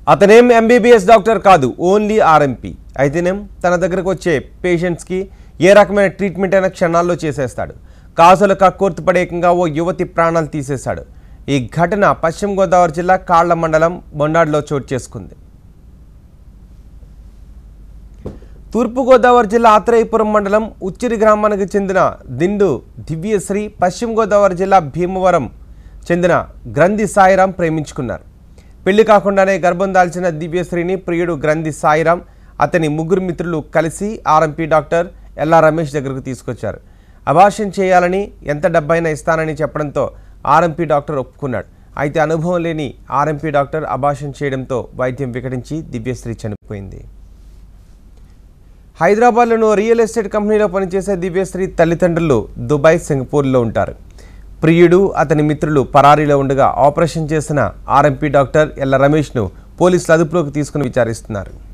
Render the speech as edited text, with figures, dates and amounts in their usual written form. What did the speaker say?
అతనేం MBBS doctor కాదు, only RMP. అయితేనేం తన దగ్గరకు వచ్చే పేషెంట్స్కి ఏ రకమైన ట్రీట్మెంట్ అయినా క్షణాల్లో చేసేస్తాడు. కాసుల కక్కుర్తి పడేకంగా ఓ యువతి ప్రాణాలు తీసేశాడు. ఈ ఘటన పశ్చిమ గోదావరి జిల్లా కాళ్ల మండలం బొండాడులో చోటు చేసుకుంది. తూర్పుగోదావరి జిల్లా ఆత్రేయపురం మండలం ఉచ్చిరి గ్రామానికి చెందిన దిండు దివ్యశ్రీ పశ్చిమ గోదావరి జిల్లా భీమవరం చెందిన గ్రంథి సాయిరాం ప్రేమించుకున్నారు. పెళ్లి కాకుండానే గర్భం దాల్చిన దివ్యశ్రీని ప్రియుడు గ్రంథి సాయిరాం అతని ముగ్గురు మిత్రులు కలిసి ఆర్ఎంపీ డాక్టర్ ఎల్లా రమేష్ దగ్గరకు తీసుకొచ్చారు. అబార్షన్ చేయాలని ఎంత డబ్బైనా ఇస్తానని చెప్పడంతో ఆర్ఎంపీ డాక్టర్ ఒప్పుకున్నాడు. అయితే అనుభవం లేని ఆర్ఎంపీ డాక్టర్ అబార్షన్ చేయడంతో వైద్యం వికటించి దివ్యశ్రీ చనిపోయింది. హైదరాబాద్లోని రియల్ ఎస్టేట్ కంపెనీలో పనిచేసే దివ్యశ్రీ తల్లిదండ్రులు దుబాయ్, సింగపూర్లో ఉంటారు. ప్రియుడు అతని మిత్రులు పరారీలో ఉండగా ఆపరేషన్ చేసిన ఆర్ఎంపీ డాక్టర్ ఎల్ల రమేష్ను పోలీసులు అదుపులోకి తీసుకుని విచారిస్తున్నారు.